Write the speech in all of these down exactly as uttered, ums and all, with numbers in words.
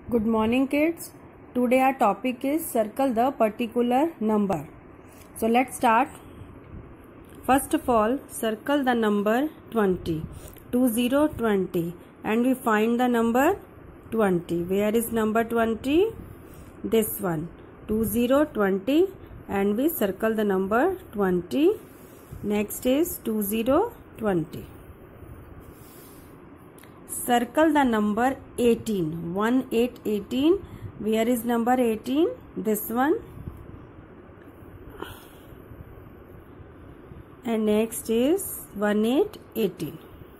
Good morning, kids. Today our topic is circle the particular number. So let's start. First of all, circle the number twenty. two zero twenty, and we find the number twenty. Where is number twenty? This one. two zero twenty, and we circle the number twenty. Next is two zero twenty. Circle the number eighteen. one eight eighteen. Where is number eighteen? This one. And next is one eight eighteen.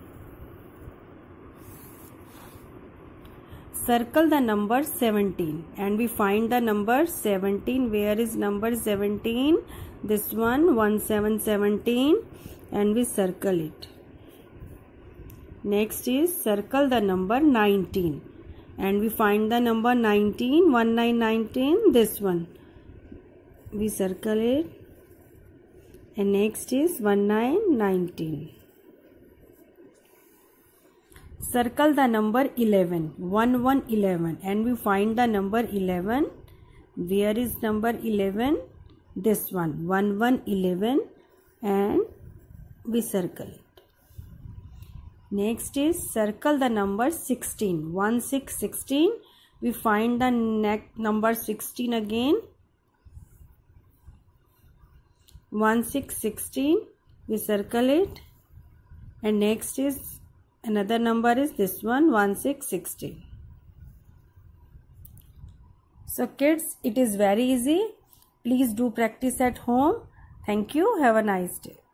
Circle the number seventeen, and we find the number seventeen. Where is number seventeen? This one. one seven seventeen, and we circle it. Next is circle the number nineteen, and we find the number nineteen. one nine nineteen, this one. We circle it. And next is one nine nineteen. Circle the number eleven. one one eleven, and we find the number eleven. Where is number eleven? This one. one one eleven, and we circle it. Next is circle the number sixteen. one six sixteen. We find the next number sixteen again. one six sixteen. We circle it. And next is another number is this one. one six sixteen. So kids, it is very easy. Please do practice at home. Thank you. Have a nice day.